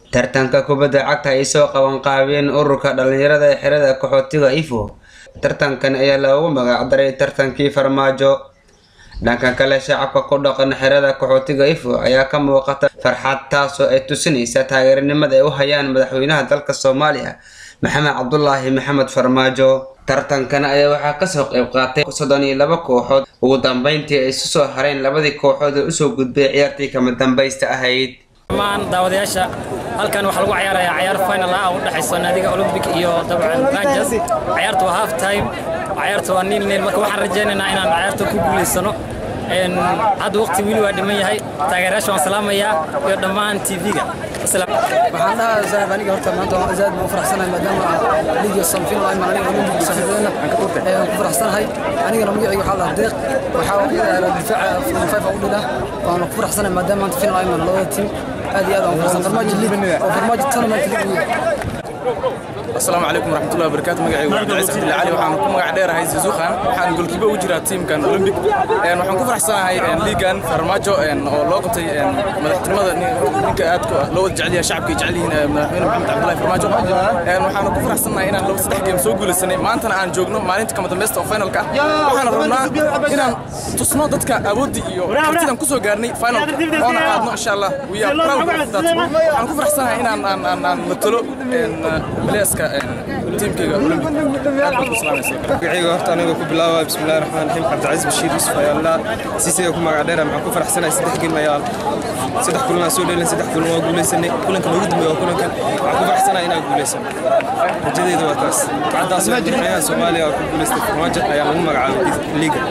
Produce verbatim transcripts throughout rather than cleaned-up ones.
tartanka kubadda cagta ay soo qaban qaabeen ururka dhalinyarada ee xerada qaxootiga Ifo. Tartankan ayaa loogu magac daray tartankii Farmaajo. dhanka kale shacabka ku dhaqan xerada qaxootiga Ifo ayaa ka muuqata farxad taasoo ay tusinaysa taageernimada ay u hayaan madaxweynaha dalka Soomaaliya Maxamed Cabdullaahi Maxamed Farmaajo. tartankan ayaa waxaa ka soo qayb qaatay soddon iyo laba kooxood, ugu dambeyntii ay isu soo hareen labadii kooxood ee u soo gudbay ciyaartii kama dambaysta ahayd. maan daawadayaasha halkan waxa lagu ciyaarayaa ciyaar final ah oo u dhaxaysa naadiga Olympic iyo dabcan Rangers. ciyaartu waa half time, ciyaartu waa nil nil, marka waxaan rajaynaynaa inaan ciyaarta ku guuleysano. een hadda waqti wili waa dhiman yahay. taageerayaasha waan salaamayaa iyo dhammaan T V-ga. asalaam waxaan dhahaa saaxiib aniga horta maanta waan aad u faraxsanahay maadaama liga samfin ay maray Olympic saxiibadana aan ku faraxsanahay. aniga magacayga waxa la deeq waxa uu yahay difaaca five u dhila waan ku faraxsanahay maadaama maanta final ay maray labada team aad iyo aad aan faraxsan farmaajo liga oo farmaajo tournament liga. السلام عليكم ورحمة الله وبركاته. مقعي وعبد العزيز عبد العالي وحنا نكون مقع دير هاي زوزوخان وحنا نقول كيبا وجرا تيم كان أولمبيك وحنا نكون فرح سنة هاي ليجان فرماجو أو لوقتي مدحت ماذا نك أتكو لو جعلي شعبك جعلي هنا محمد عبد الله فرماجو وحنا نكون فرح سنة هنا لو صدق جيم سوق السنة ما أنت أنا جوجنو ما أنت كم تمست أو فاينل كا وحنا رنا هنا تصنادت كأبودي يو كتير نكسو قارني فاينل وأنا قادنا إن شاء الله ويا براو وحنا نكون فرح سنة هنا أن أن أن نتلو مليسك تيم كيغا أولمبيك. magacayga horta aniga ku bilaabay bismillaahir rahmaanir rahiim Cabdi Aziz Bashiir Yusuf ayalla siisay ku magac dheer maxaan ku faraxsanahay saddex game ayaa saddex kulan soo dheelay saddex kulan waa guuleysanay kulanka ugu dambeeyay waa kulankan waxaan ku faraxsanahay inaan guuleysano rajadeyda waa taas bacdaas madaxweynaha Soomaaliya ku guuleystay Farmaajo ayaa lagu magacaabay liga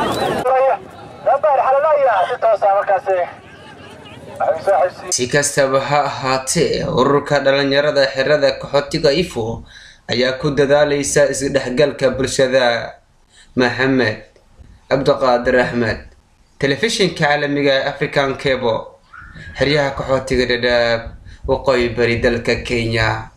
si kastaba ha ahaatee ururka dhalinyarada xerada qaxootiga Ifo ayaa ku dadaalaysa isdhexgalka bulshada. Maxamed Abduqaadir Ahmed, telefishinka caalamiga African Cable, xeryaha qaxootiga Dadaab waqooyi bari dalka Kenya.